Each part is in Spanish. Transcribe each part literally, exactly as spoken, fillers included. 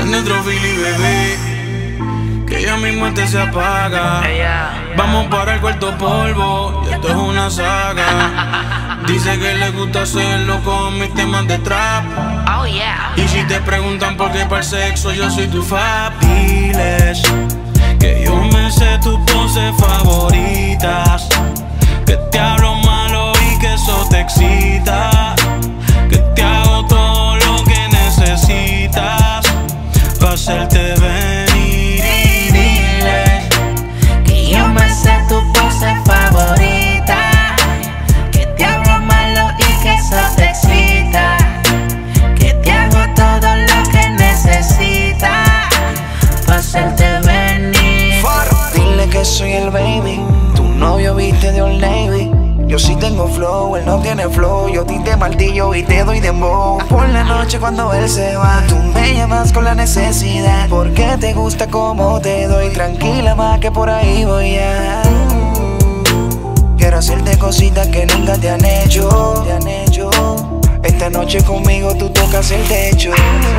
Prende otro Billy, bebé, que ya mismo este se apaga. Vamos para el cuarto polvo, y esto es una saga. Dice que le gusta hacerlo con mis temas de trap. Oh yeah. Y si te preguntan por qué para el sexo yo soy tu fab, diles que yo me sé tus poses favoritas, que te hablo malo y que eso te excita, que te hago todo lo que necesitas para hacerte venir. Y dile que yo me sé tu pose favorita, que te hablo malo y que eso te excita, que te hago todo lo que necesitas para hacerte venir. Dile que soy el baby, tu novio viste de Old Navy. Yo sí tengo flow, él no tiene flow. Yo te martillo y te doy dembow. Por la noche cuando él se va, tú me llamas con la necesidad, porque te gusta como te doy. Tranquila más que por ahí voy a. Quiero hacerte cositas que nunca te han hecho, te han hecho. Esta noche conmigo tú tocas el techo.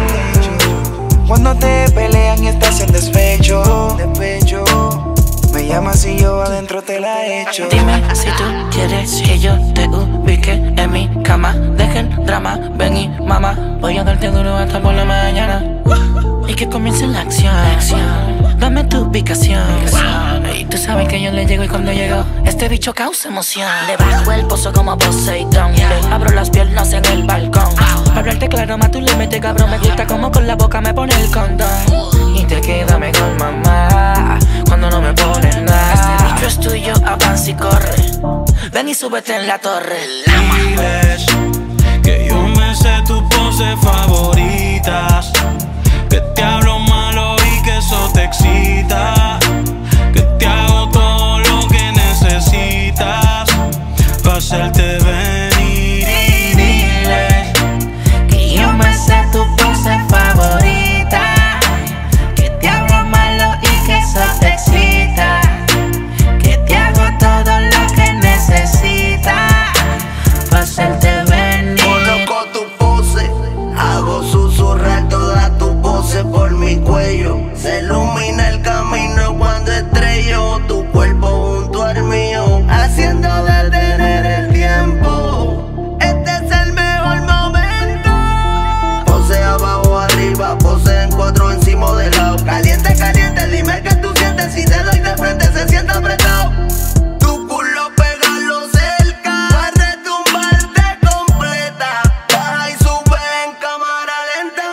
Cuando te pelean y estás en despecho, despecho, me llamas y yo adentro te la echo. Dime si tú quieres que yo te ubique en mi cama. Deja el drama, ven y mamá, voy a darte duro hasta por la mañana. Y que comience la acción, dame tu ubicación. Y tú sabes que yo le llego y cuando llego este bicho causa emoción. Le bajo el pozo como Poseidón, le abro las piernas en el balcón. Para hablarte claro, más tú le metes cabrón. Me gusta como con la boca me pone el condón. Y te queda mejor mamá cuando no me pones nada. Este bicho es tuyo, avanza y corre. Ven y súbete en la torre. Diles que yo me sé tus poses favoritas, que te hablo malo y que eso te excita, que te hago todo lo que necesitas para hacerte venir. Y dile que yo me sé tu pose favorita, que te hablo malo y que eso te excita, que te hago todo lo que necesitas para hacerte venir. Coloco tu pose, hago susurrar toda tu pose por mi cuello. Se ilumina el camino cuando estrello tu cuerpo junto al mío, haciendo detener el tiempo. Este es el mejor momento. Pose abajo, arriba, pose en cuatro, encima de lado. Caliente, caliente, dime que tú sientes. Si te doy de frente se siente apretado. Tu culo pégalo cerca, va a retumbarte completa. Baja y sube en cámara lenta,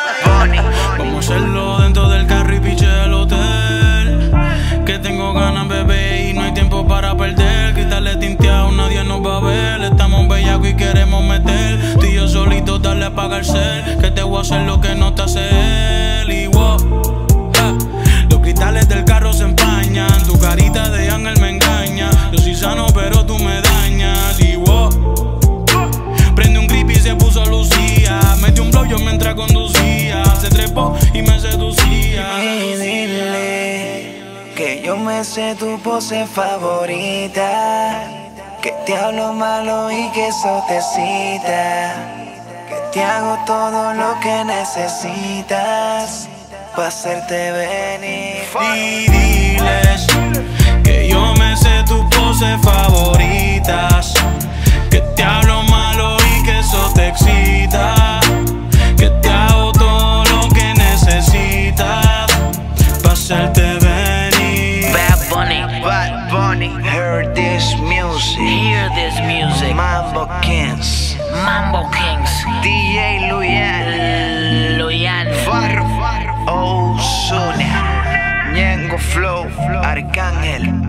más. vamos a hacerlo dentro del carro y piche del hotel, que tengo ganas, bebé, y no hay tiempo para perder. Quitarle tinteado, nadie nos va a ver. Estamos bellacos y queremos meter. Tú y yo solitos, darle a apagar el cel, que te voy a hacer lo que no te hace él. Y wow, ja, los cristales del carro se empañan. Tu carita de ángel me engaña. Yo soy sano pero tú me dañas. Y wow, prende un grip y se puso Lucía. Metió un blow yo mientras conducía. Se trepó y me seducía. Y dile que yo me sé tu pose favorita, que te hablo malo y que eso te excita, que te hago todo lo que necesitas para hacerte venir. Y diles que yo me sé tus poses favoritas, que te hablo malo y que eso te excita, que te hago todo lo que necesitas para hacerte venir. Bad Bunny, Bad Bunny, Hear this music, hear this music. Mambo Kings, Mambo Kings, D J Luyan, Luyan, Farro, Ozuna, Ñengo Flow, Arcángel.